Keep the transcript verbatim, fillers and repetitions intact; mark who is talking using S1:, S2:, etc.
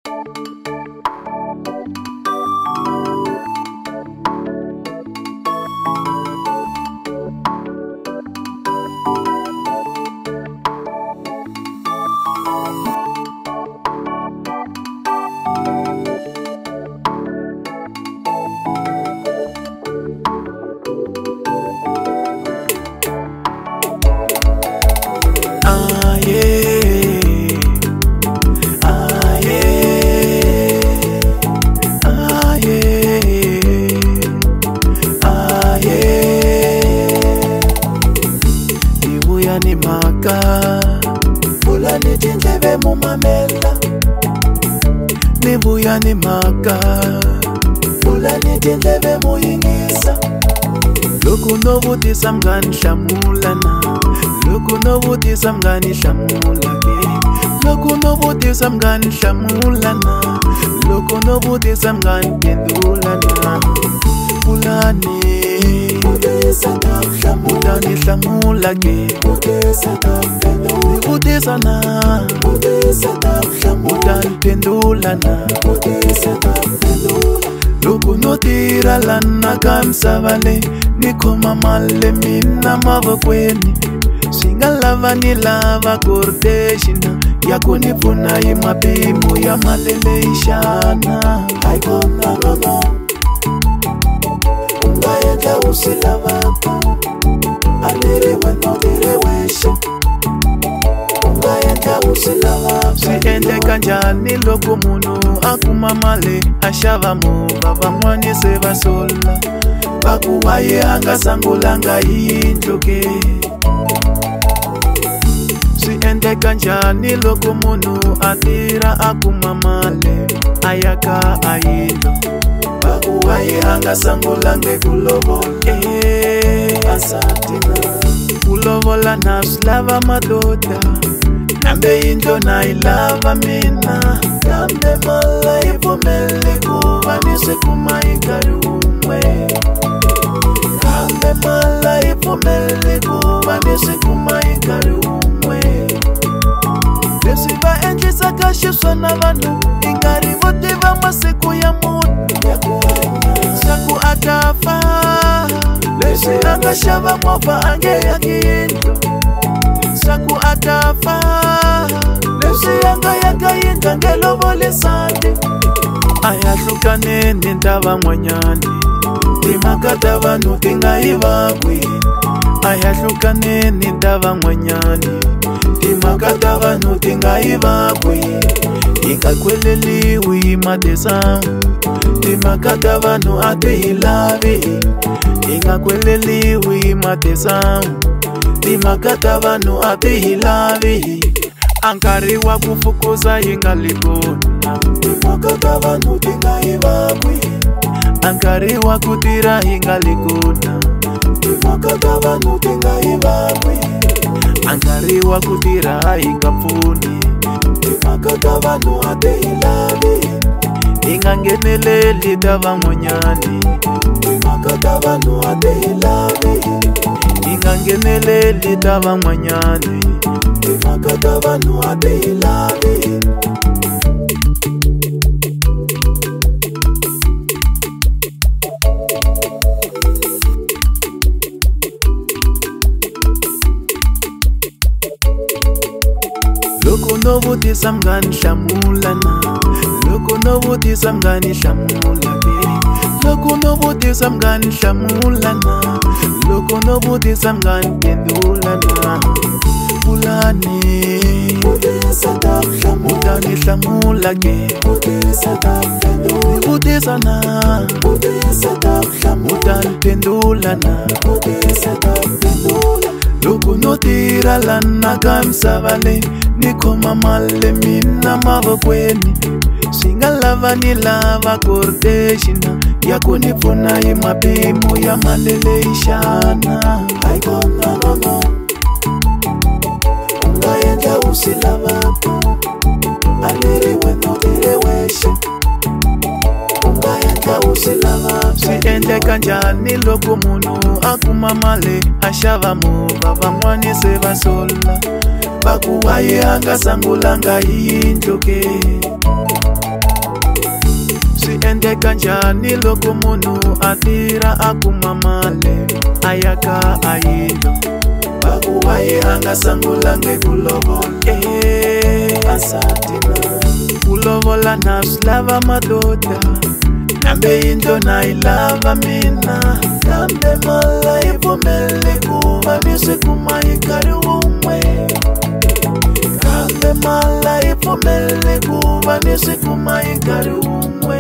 S1: Fulani tindleve mumamela nibuya ni maka Fulani tindleve muyingisa Loku no vutisa mngani hlamulana Loku no vutisa mngani hlamula ke Loku no vutisa mngani hlamulana Loku no vutisa mngani pendulana Fulani Fulani hlamula ke Vutisa na Fulani pendulana Loku no tira lana kamsavale Nikoma male mina mavokweni Singalava ni lava kordeshina Yako nipuna imabimu ya malele ishana Haikona nono Ungaenda usilava Aliriwe no direweshe Ungaenda usilava Siende kanjani loku munu Akuma male ashava muva Vamwani seva sola Bakuwaye angasangulanga injoke Siende kanjani loku munu Atira akumamale Ayaka ayilo Bakuwaye angasangulanga kulovola Asatina Kulovola na slava madoda Nambe injo na ilava mina Nambe mala ipomele kuva Nise kumaikari umwe Nambe mala ipomele kuva Nise kumaikari umwe Desiva enji sakashiswa na vanu Ingari vote va masiku ya mutu Saku akafa Lesi angashava mwafa ange ya kiinto Saku akafa Lesi anga ya kayinga ngelovole sande Ayashuka nene ndava mwanyani Timakata vanu tinga ivakwi Ayashuka nene ndava mwanyani Timakata vanu tinga ivakwi Ikakweleliwi madesa Timakata vanu ate ilavi Ikakweleliwi madesa Timakata vanu ate ilavi Ankari wa kufukuza ingalikona Timakata vanu tinga ivakwi Ankari wa kutira ingalikona Timakata vanu tinga ivakwi Ankari wa kutira ingapfuni Timakata vanu ate ilavi Ingangeneleli dava mwanyani Timakata vanu ate ilavi Ingangeneleli dava mwanyani Timakata vanu ate ilavi Loku no vutisa mngani hlamulana Loku no vutisa mngani hlamula ke Loku no vutisa mngani hlamulana Loku no vutisa mngani pendulana Fulani Fulani hlamula ke Vutisa na Fulani pendulana Loku no tira lana kamsavale Nikoma male mina mavokweni Singalava ni lava kordeshina Yako nipuna imabimu ya malele ishana Haikona nono Ungaenda usilava Aliriwe no direweshe Ungaenda usilava Siende kanjani loku munu Akuma male ashava muva Vamwani seva sola Bakuwaye angasangulanga injoke ende kanjani loko munhu atira akuma male ayaka ayilo bakuwaye angasangulange kulovola eh asatina kulovola na slava madoda nambe into na ilava mina nambe mala ipomele kuva nisikuma ikari umwe nambe mala ipomele kuva nisikuma ikari umwe